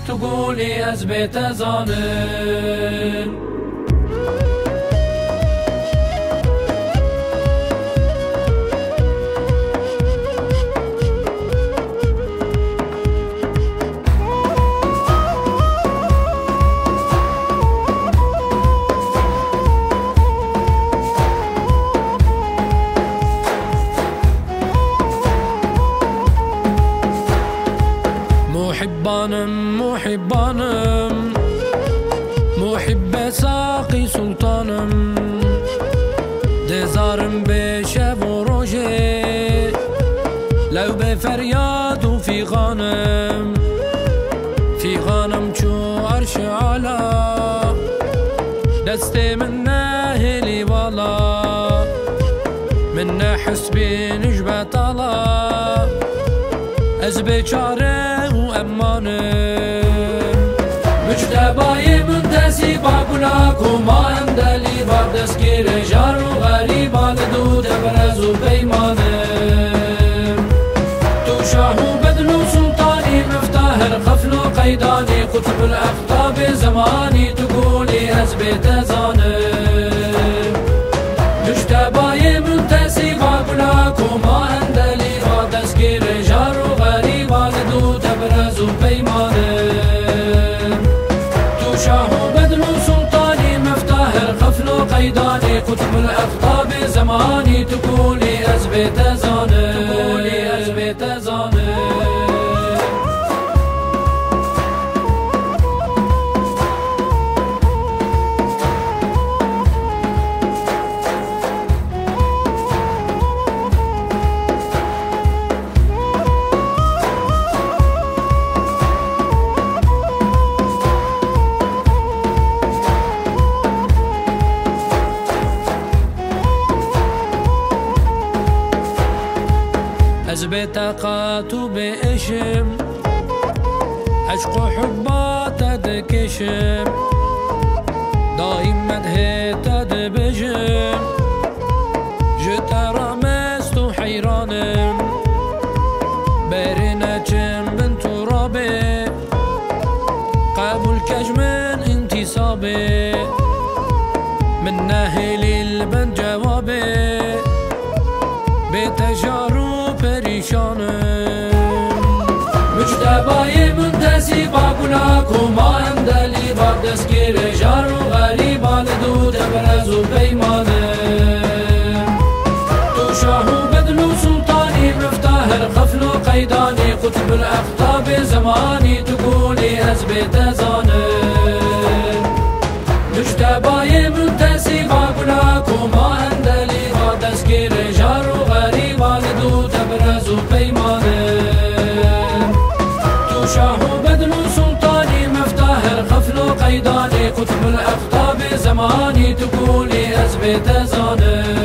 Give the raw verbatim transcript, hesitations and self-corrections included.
تقولي از بيت زانن محبانم محبانم محب ساقی سلطانم دزارم به شب و روژه لو به فریاد و فیغانم فیغانم چو عرش علا دست من نهلی والا من حسبي نجبت الله از بیچاره و امانم مجتبای منتسی بابنا کما اندلی باب دستگیر جار و غریبان دو تبرز و بیمانم تو شاه و بدن و سلطانی مفتاح القفل و قیدانی قطب الاقطاب زمانی تقولی از بیت زانم مجتبای منتسی بابنا کما اندلی باب دستگیر جار و غریبان دو تبرز و بیمانم تو شاه و بدن و سلطانی مفتاح القفل و قیدانی قطب الاقطاب زمانی تقولی از بیت زانم تقولی از بیت زانم از بطاقات و باشم عشق و حبات دکشم دایم مدهت دبجم جتا رامست و حیرانم برنا چم بن ترابه قبول کجمن انتصابه من نهل البن جوابه بتجارب پریشانم مجتبای منتسی بابنا کما اندلی باب دستگیر جار و غریبان دو تبرز و بیمانم تو شاه و بدن و سلطانی مفتاح القفل و قیدانی قطب الاقطاب زمانی تقولی از بیت زانم مجتبای منتسی بابنا کما اندلی باب دستگیر جار و غریبان دو تبرز و بیمانم تو شاه و بدن و سلطانی مفتاح القفل و قیدانی قطب الاقطاب زمانی تقولی از بیت زانم